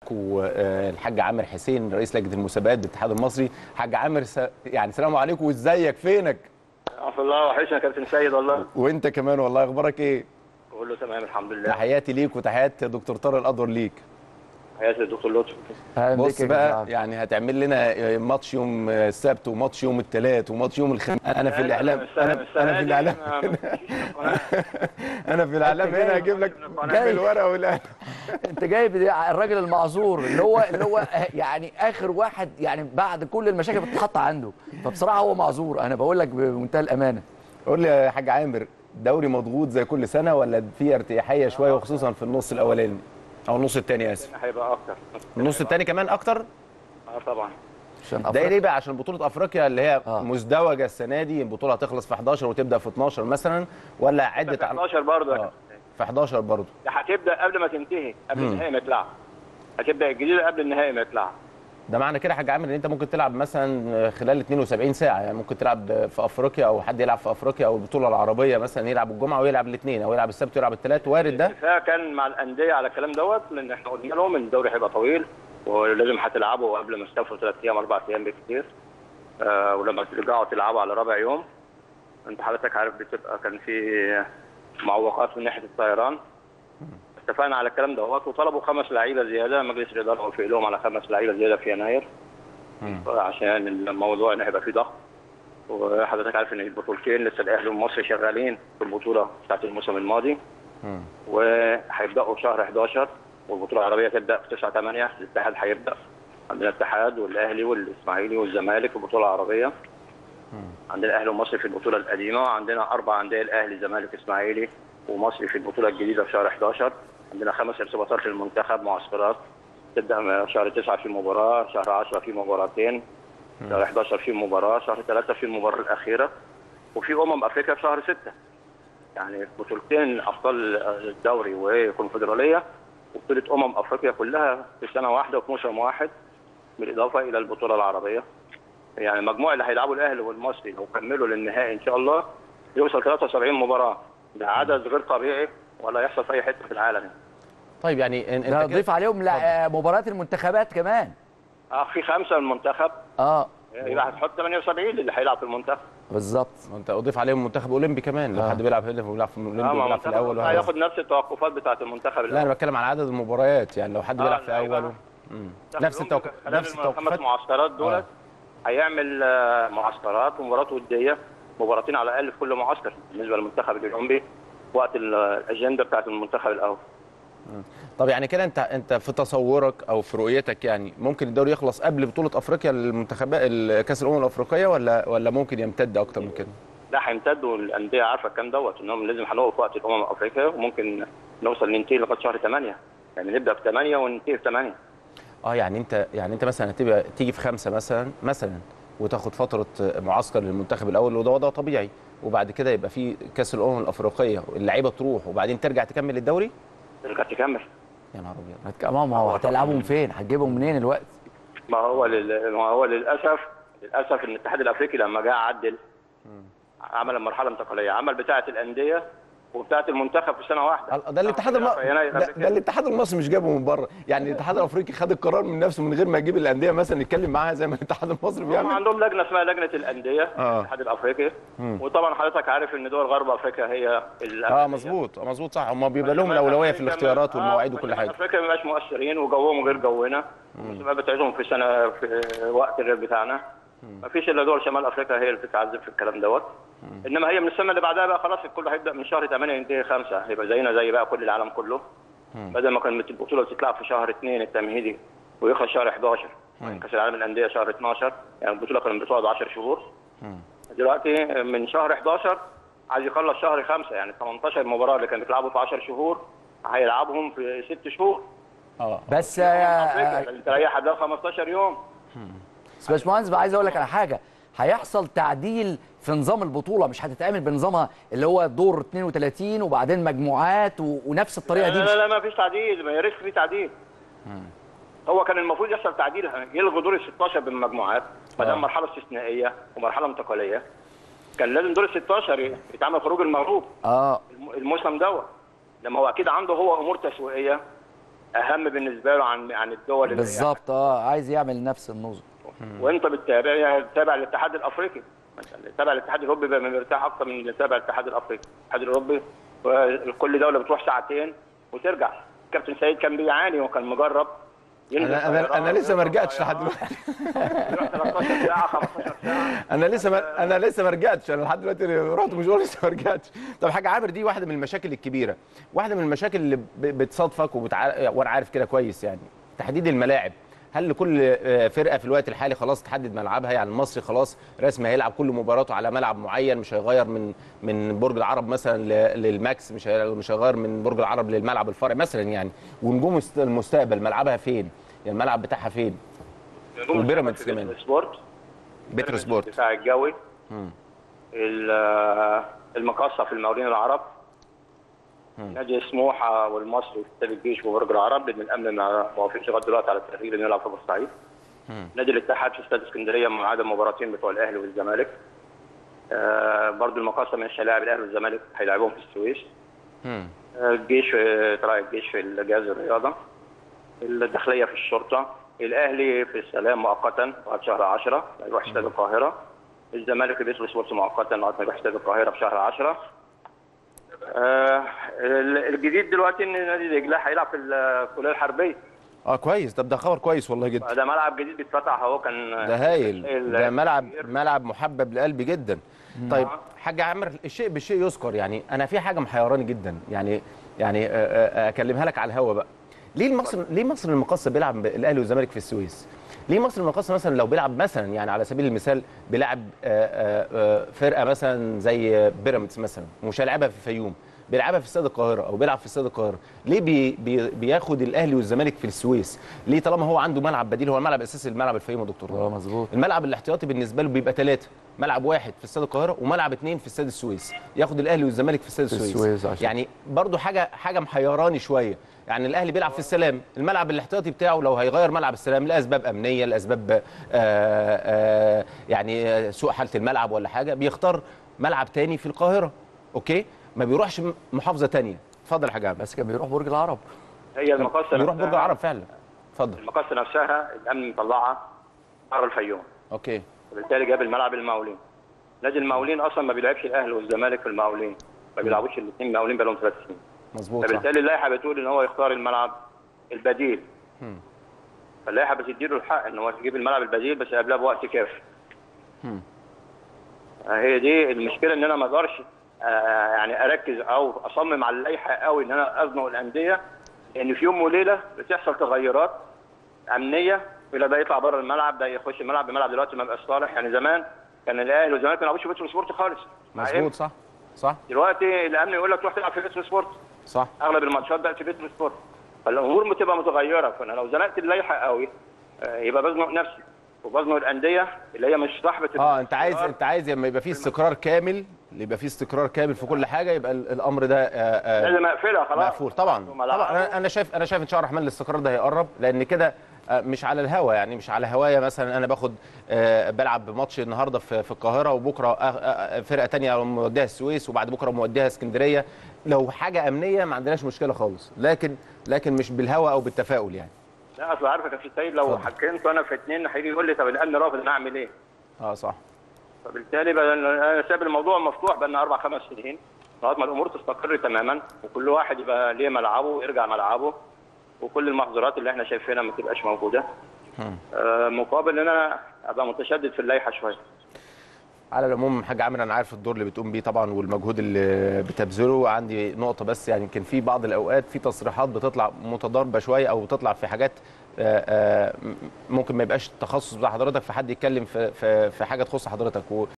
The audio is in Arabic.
والحاج عامر حسين رئيس لجنه المسابقات بالاتحاد المصري. حاج عامر يعني سلام عليكم، وازيك؟ فينك؟ عفوا الله، وحشنا يا كابتن سيد والله. وانت كمان والله، اخبارك ايه؟ كله تمام الحمد لله. تحياتي ليك وتحيات دكتور طارق الأدور ليك. تحياتي للدكتور لطفي. بص بقى، يعني هتعمل لنا ماتش يوم السبت وماتش يوم الثلاث وماتش يوم الخميس. انا في الاعلام، انا في الاعلام انا في الاعلام هنا هجيب لك بالورقه والقلم. انت جايب الراجل المعذور اللي هو يعني اخر واحد، يعني بعد كل المشاكل بتتحط عنده، فبصراحه هو معذور. انا بقول لك بمنتهى الامانه. قول لي يا حاج عامر، الدوري مضغوط زي كل سنه ولا في ارتياحيه شويه، وخصوصا في النص الاولاني او النص الثاني؟ اسف، هيبقى اكتر. النص الثاني كمان اكتر. طبعا. ده ليه بقى؟ عشان بطوله افريقيا اللي هي مزدوجه السنه دي، البطوله هتخلص في 11 وتبدا في 12 مثلا، ولا عده؟ في 11 برضه. في 11 برضه. هتبدا قبل ما تنتهي، قبل النهائي ما يطلع. هتبدا الجديده قبل النهائي ما يطلع. ده معنى كده يا حاج عامر ان انت ممكن تلعب مثلا خلال 72 ساعه، يعني ممكن تلعب في افريقيا او حد يلعب في افريقيا او البطوله العربيه مثلا يلعب الجمعه ويلعب الاثنين، او يلعب السبت ويلعب الثلاث. وارد ده؟ الاتفاق كان مع الانديه على الكلام دوت، لان احنا قلنا لهم ان الدوري هيبقى طويل ولازم هتلعبوا قبل ما تسافروا 3 ايام 4 ايام بكتير. ولما ترجعوا تلعبوا على رابع يوم، انت حضرتك عارف بتبقى كان في معوقات من ناحيه الطيران. اتفقنا على الكلام دوت وطلبوا 5 لعيبه زياده، مجلس الاداره وافق لهم على 5 لعيبه زياده في يناير عشان الموضوع ان هيبقى فيه ضغط. وحضرتك عارف ان البطولتين لسه الاهلي والمصري شغالين في البطوله بتاعت الموسم الماضي، وهيبداوا شهر 11، والبطوله العربيه تبدا في 9/8. الاتحاد هيبدا، عندنا الاتحاد والاهلي والاسماعيلي والزمالك في البطوله العربيه. عندنا الاهلي والمصري في البطوله القديمه، وعندنا 4 انديه، الاهلي زمالك اسماعيلي ومصري في البطوله الجديده في شهر 11. عندنا 5 ارتباطات للمنتخب، معسكرات تبدا شهر 9 في مباراه، شهر 10 في مباراتين، شهر 11 في مباراه، شهر 3 في المباراه الاخيره، وفي افريقيا في شهر 6. يعني بطولتين ابطال الدوري وكونفدراليه وبطوله افريقيا كلها في سنه واحده وفي موسم واحد، بالاضافه الى البطوله العربيه. يعني المجموع اللي هيلعبوا الاهلي والمصري لو كملوا للنهائي ان شاء الله يوصل 73 مباراه. ده عدد غير طبيعي ولا يحصل في اي حته في العالم. طيب يعني انت ضيف عليهم مباريات المنتخبات كمان. في 5 المنتخب. يبقى هتحط 78 اللي هيلعب في المنتخب. بالظبط. انت اضيف عليهم منتخب اولمبي كمان، لو حد بيلعب هنا وبيلعب في الاولمبي وبيلعب في الاول هياخد نفس التوقفات بتاعه المنتخب لا انا بتكلم على عدد المباريات، يعني لو حد بيلعب في اوله نفس التوقفات. 5 معسكرات دولت. هيعمل معسكرات ومباريات وديه، مباراتين على الاقل في كل معسكر بالنسبه للمنتخب الاولمبي وقت الاجنده بتاعه المنتخب الاول. طب يعني كده انت في تصورك او في رؤيتك، يعني ممكن الدوري يخلص قبل بطوله افريقيا للمنتخبات كاس الامم الافريقيه، ولا ممكن يمتد اكتر من كده؟ لا هيمتد، والانديه عارفه الكلام دوت، انهم لازم هنقف في وقت الامم الافريقيه، وممكن نوصل ننتهي لغايه شهر 8، يعني نبدا في 8 وننتهي في 8. يعني انت مثلا تيجي في 5 مثلا وتاخد فتره معسكر للمنتخب الاول، وده وضع طبيعي، وبعد كده يبقى في كاس الامم الافريقيه اللعيبه تروح، وبعدين ترجع تكمل الدوري. ترجع تكمل. يا نهار ابيض. ما هو هتلعبهم فين؟ هتجيبهم منين الوقت؟ ما هو للاسف ان الاتحاد الافريقي لما جه عدل عمل مرحله انتقاليه، عمل بتاعه الانديه وبتاعه المنتخب في سنه واحده. ده الاتحاد المصري مش جابه من بره، يعني الاتحاد الافريقي خد القرار من نفسه من غير ما يجيب الانديه مثلا يتكلم معاها زي ما الاتحاد المصري بيعمل. عندهم لجنه اسمها لجنه الانديه الاتحاد الافريقي. وطبعا حضرتك عارف ان دول غرب افريقيا هي مظبوط صح، هم بيبقى لهم الاولويه في الاختيارات والمواعيد وكل حاجه. افريقيا ما بقاش مؤثرين وجوهم غير جونا، المسابقات بتاعتهم في سنه في وقت غير بتاعنا. ما فيش الا دول شمال افريقيا هي اللي بتتعذب في الكلام دوت. انما هي من السنه اللي بعدها بقى خلاص الكل هيبدا من شهر 8 ينتهي 5، هيبقى زينا زي بقى كل العالم كله. بدل ما كانت البطوله بتتلعب في شهر 2 التمهيدي ويخلص شهر 11، كاس العالم للانديه شهر 12، يعني البطوله كانت بتقعد 10 شهور. دلوقتي من شهر 11 عايز يخلص شهر 5، يعني 18 مباراه اللي كانوا بيلعبوا في 10 شهور هيلعبهم في 6 شهور. بس تريح ده 15 يوم. بس باشمهندس عايز اقول لك على حاجه، هيحصل تعديل في نظام البطوله، مش هتتعمل بنظامها اللي هو دور 32 وبعدين مجموعات ونفس الطريقه دي. لا ما فيش تعديل، ما ياريتش في تعديل. هو كان المفروض يحصل تعديل، يلغوا دور ال 16 بالمجموعات ما دام مرحله استثنائيه ومرحله انتقاليه. كان لازم دور ال 16 يتعمل خروج المغلوب الموسم دوت، لما هو اكيد عنده هو امور تسويقيه اهم بالنسبه له عن الدول اللي بالظبط. عايز يعمل نفس النظم. وانت بتتابع الاتحاد الافريقي، اللي تابع الاتحاد الاوروبي بقى مرتاح اكتر من اللي تابع الاتحاد الافريقي. الاتحاد الاوروبي كل دوله بتروح ساعتين وترجع. كابتن سيد كان بيعاني وكان مجرب. انا لسه ما رجعتش لحد دلوقتي. 13 ساعه 15 ساعه. انا لسه ما رجعتش، انا لحد دلوقتي رحت مشوار لسه ما رجعتش. طب حاجه عامر، دي واحده من المشاكل الكبيره، واحده من المشاكل اللي بتصادفك وانا عارف كده كويس، يعني تحديد الملاعب. هل لكل فرقه في الوقت الحالي خلاص تحدد ملعبها؟ يعني المصري خلاص رسمي هيلعب كل مباراته على ملعب معين، مش هيغير من برج العرب مثلا للماكس، مش هيغير من برج العرب للملعب الفرعي مثلا يعني. ونجوم المستقبل ملعبها فين؟ يعني الملعب بتاعها فين؟ والبيراميدز كمان. بترو سبورت الدفاع الجوي. المقاصه في المقاولين العرب. نادي سموحه والمصري في استاد الجيش وبرج العرب، لان الامن ما وافقش لغايه دلوقتي على التغيير انه يلعب في بورسعيد. نادي الاتحاد في استاد اسكندريه ما عدا مباراتين بتوع الاهلي والزمالك. برضو المقاصه مش هيلاعب الاهلي والزمالك، هيلاعبهم في السويس. الجيش طلائع الجيش في الجهاز الرياضه. الداخليه في الشرطه. الاهلي في السلام مؤقتا لغايه شهر 10 هيروح استاد القاهره. الزمالك في بيترو سبورت مؤقتا لغايه ما يروح استاد القاهره في شهر 10. الجديد دلوقتي ان نادي دجله هيلعب في الكليه الحربيه. كويس. طب ده خبر كويس والله جدا. ده ملعب جديد بيتفتح اهو. كان ده هايل، ده ملعب محبب لقلبي جدا. طيب حاج عامر، الشيء بالشيء يذكر. يعني انا في حاجه محيراني جدا، يعني اكلمها لك على الهوا بقى. ليه مصر المقاصه بيلعب الاهلي والزمالك في السويس؟ ليه مصر المقاصه مثلا لو بيلعب مثلا، يعني على سبيل المثال بيلعب فرقه مثلا زي بيراميدز مثلا، ومش هيلعبها في الفيوم، بيلعبها في استاد القاهره او بيلعب في استاد القاهره، ليه بياخد الاهلي والزمالك في السويس؟ ليه طالما هو عنده ملعب بديل؟ هو الملعب الاساسي الملعب الفيوم يا دكتور. مظبوط. الملعب الاحتياطي بالنسبه له بيبقى 3، ملعب واحد في استاد القاهره وملعب 2 في استاد السويس، ياخد الاهلي والزمالك في استاد السويس. يعني برضو حاجه محيراني شويه. يعني الاهلي بيلعب في السلام، الملعب الاحتياطي بتاعه لو هيغير ملعب السلام لاسباب امنيه، لاسباب يعني سوء حاله الملعب ولا حاجه، بيختار ملعب تاني في القاهره. اوكي، ما بيروحش محافظه تانية. اتفضل يا حاج عامر. بس كان بيروح برج العرب. هي المقاصه بيروح برج العرب فعلا. اتفضل. المقاصه نفسها الامن مطلعها بره الفيوم. اوكي. وبالتالي جاب الملعب المقاولين. نادي المقاولين اصلا ما بيلعبش الاهلي والزمالك في المقاولين، ما بيلعبوش الاثنين المقاولين بقى لهم 3 سنين. مظبوط. فبالتالي اللائحه بتقول ان هو يختار الملعب البديل. فاللائحه بتديله الحق ان هو يجيب الملعب البديل بس قبلها بوقت كافي. هي دي المشكله، ان انا ما اقدرش يعني اركز او اصمم على اللائحه قوي ان انا ازنق الانديه، لان في يوم وليله بتحصل تغيرات امنيه، ولا ده يطلع بره الملعب، ده يخش الملعب دلوقتي ما بقاش صالح. يعني زمان كان الاهلي والزمالك ما بيلعبوش في بيترو سبورت خالص. مظبوط. صح. دلوقتي الامن يقول لك روح تلعب في بيترو سبورت. صح. اغلب الماتشات بقت في بيترو سبورت. فالامور بتبقى متغيره، فانا لو زنقت اللائحه قوي يبقى بزنق نفسي وبزنق الانديه اللي هي مش صاحبه. انت عايز لما يبقى فيه استقرار كامل، في كل حاجه، يبقى الامر ده لازم اقفلها خلاص. مقفول طبعا. انا شايف ان شاء الله الرحمن الاستقرار ده هيقرب، لان كده مش على الهوا، يعني مش على هوايه مثلا انا باخد بلعب ماتش النهارده في القاهره، وبكره فرقه ثانيه موديها السويس، وبعد بكره موديها اسكندريه. لو حاجه امنيه ما عندناش مشكله خالص، لكن مش بالهوا او بالتفاؤل يعني. لا اصل عارف يا كابتن سيد، لو حكمت انا في 2 هيجي يقول لي طب الامن رافض، انا اعمل ايه؟ صح. فبالتالي انا سايب الموضوع مفتوح بقى لنا 4-5 سنين لغايه ما الامور تستقر تماما، وكل واحد يبقى ليه ملعبه ويرجع ملعبه، وكل المحظورات اللي احنا شايفينها ما تبقاش موجوده. مقابل ان انا ابقى متشدد في اللائحه شويه. على العموم حاج عامر، انا عارف الدور اللي بتقوم بيه طبعا والمجهود اللي بتبذله. عندي نقطه بس، يعني يمكن في بعض الاوقات في تصريحات بتطلع متضاربه شويه، او بتطلع في حاجات ممكن ما يبقاش التخصص بتاع حضرتك، في حد يتكلم في حاجه تخص حضرتك.